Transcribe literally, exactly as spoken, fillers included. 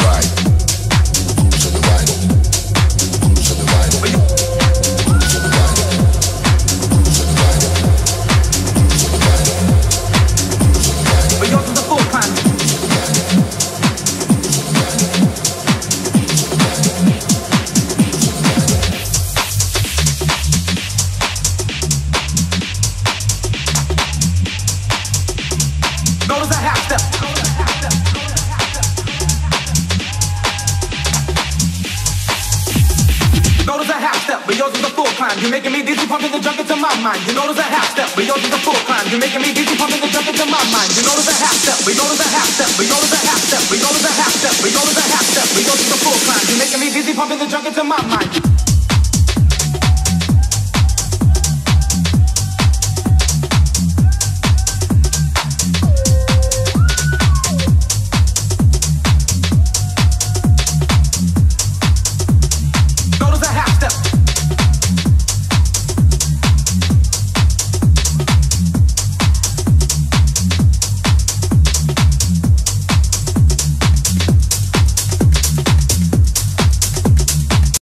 You're making me dizzy, pumping the junk into my mind. You notice a half step, but yours is a full climb. You're making me dizzy, pumping the junk into my mind. You notice a half step, but yours is a half step, but yours is a half step, but yours is a half step, but yours is a half step, but yours is a full climb. You're making me dizzy, pumping the junk into my mind.